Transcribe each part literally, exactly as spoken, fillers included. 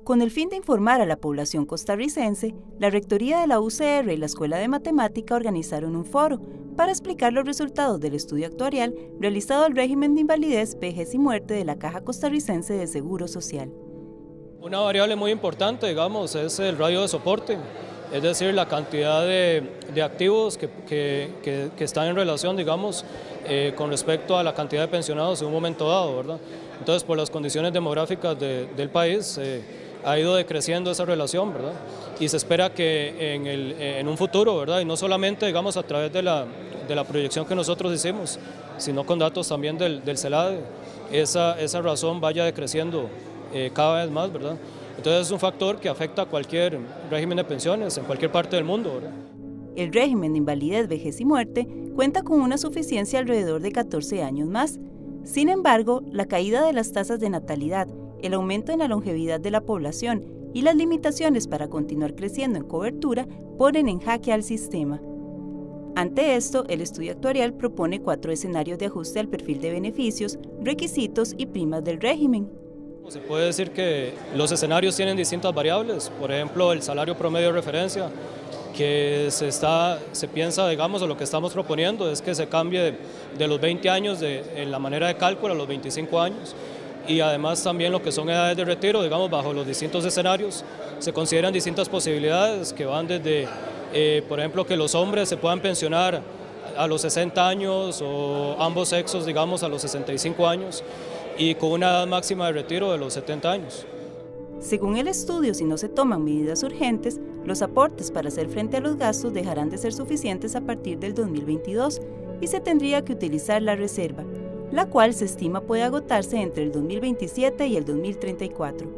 Con el fin de informar a la población costarricense, la Rectoría de la U C R y la Escuela de Matemática organizaron un foro para explicar los resultados del estudio actuarial realizado al régimen de invalidez, vejez y muerte de la Caja Costarricense de Seguro Social. Una variable muy importante, digamos, es el radio de soporte, es decir, la cantidad de, de activos que, que, que, que están en relación, digamos, eh, con respecto a la cantidad de pensionados en un momento dado, ¿verdad? Entonces, por las condiciones demográficas de, del país, eh, ha ido decreciendo esa relación, ¿verdad? Y se espera que en, el, en un futuro, ¿verdad? Y no solamente, digamos, a través de la, de la proyección que nosotros hicimos, sino con datos también del, del CELADE, esa, esa razón vaya decreciendo eh, cada vez más, ¿verdad? Entonces es un factor que afecta a cualquier régimen de pensiones en cualquier parte del mundo, ¿verdad? El régimen de invalidez, vejez y muerte cuenta con una suficiencia alrededor de catorce años más. Sin embargo, la caída de las tasas de natalidad, el aumento en la longevidad de la población y las limitaciones para continuar creciendo en cobertura ponen en jaque al sistema. Ante esto, el estudio actuarial propone cuatro escenarios de ajuste al perfil de beneficios, requisitos y primas del régimen. Se puede decir que los escenarios tienen distintas variables, por ejemplo, el salario promedio de referencia, que se, está, se piensa, digamos, o lo que estamos proponiendo es que se cambie de, de los veinte años de, en la manera de cálculo a los veinticinco años, y además también lo que son edades de retiro, digamos, bajo los distintos escenarios, se consideran distintas posibilidades que van desde, eh, por ejemplo, que los hombres se puedan pensionar a los sesenta años o ambos sexos, digamos, a los sesenta y cinco años, y con una edad máxima de retiro de los setenta años. Según el estudio, si no se toman medidas urgentes, los aportes para hacer frente a los gastos dejarán de ser suficientes a partir del dos mil veintidós y se tendría que utilizar la reserva, la cual se estima puede agotarse entre el dos mil veintisiete y el dos mil treinta y cuatro.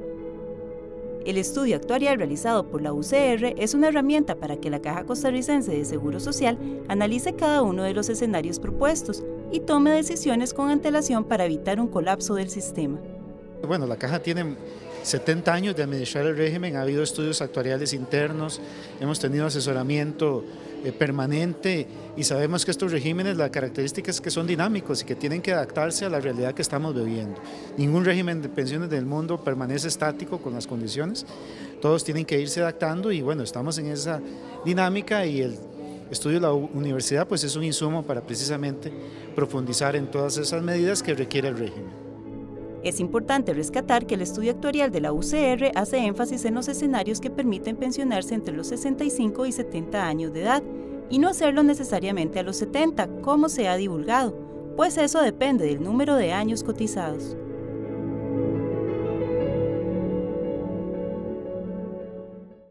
El estudio actuarial realizado por la U C R es una herramienta para que la Caja Costarricense de Seguro Social analice cada uno de los escenarios propuestos y tome decisiones con antelación para evitar un colapso del sistema. Bueno, la Caja tiene setenta años de administrar el régimen, ha habido estudios actuariales internos, hemos tenido asesoramiento eh, permanente y sabemos que estos regímenes, la característica es que son dinámicos y que tienen que adaptarse a la realidad que estamos viviendo. Ningún régimen de pensiones del mundo permanece estático con las condiciones, todos tienen que irse adaptando y bueno, estamos en esa dinámica y el estudio de la universidad pues es un insumo para precisamente profundizar en todas esas medidas que requiere el régimen. Es importante rescatar que el estudio actuarial de la U C R hace énfasis en los escenarios que permiten pensionarse entre los sesenta y cinco y setenta años de edad y no hacerlo necesariamente a los setenta, como se ha divulgado, pues eso depende del número de años cotizados.